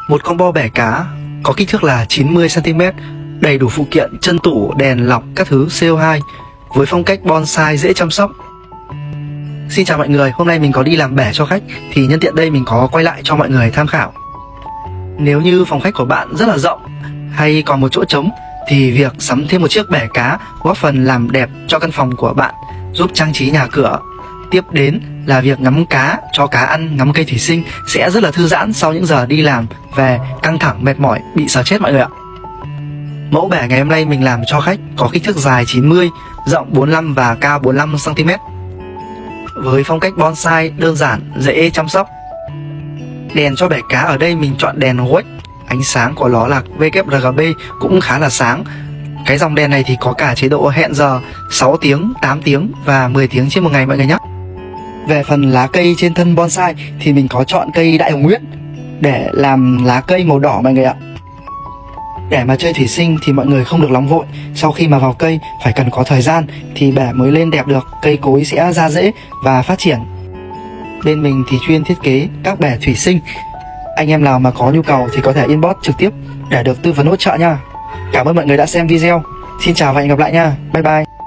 Một combo bẻ cá có kích thước là 90 cm, đầy đủ phụ kiện chân tủ, đèn lọc các thứ CO2 với phong cách bonsai dễ chăm sóc. Xin chào mọi người, hôm nay mình có đi làm bẻ cho khách thì nhân tiện đây mình có quay lại cho mọi người tham khảo. Nếu như phòng khách của bạn rất là rộng hay còn một chỗ trống thì việc sắm thêm một chiếc bẻ cá góp phần làm đẹp cho căn phòng của bạn, giúp trang trí nhà cửa. Tiếp đến là việc ngắm cá, cho cá ăn, ngắm cây thủy sinh sẽ rất là thư giãn sau những giờ đi làm về căng thẳng mệt mỏi bị sờ chết mọi người ạ. Mẫu bẻ ngày hôm nay mình làm cho khách có kích thước dài 90, rộng 45 và cao 45 cm. Với phong cách bonsai đơn giản, dễ chăm sóc. Đèn cho bẻ cá ở đây mình chọn đèn WEC, ánh sáng của nó là WRGB cũng khá là sáng. Cái dòng đèn này thì có cả chế độ hẹn giờ 6 tiếng, 8 tiếng và 10 tiếng trên một ngày mọi người nhé. Về phần lá cây trên thân bonsai thì mình có chọn cây đại hồng huyết để làm lá cây màu đỏ mọi người ạ. Để mà chơi thủy sinh thì mọi người không được nóng vội. Sau khi mà vào cây phải cần có thời gian thì bẻ mới lên đẹp được, cây cối sẽ ra rễ và phát triển. Bên mình thì chuyên thiết kế các bẻ thủy sinh. Anh em nào mà có nhu cầu thì có thể inbox trực tiếp để được tư vấn hỗ trợ nha. Cảm ơn mọi người đã xem video. Xin chào và hẹn gặp lại nha. Bye bye.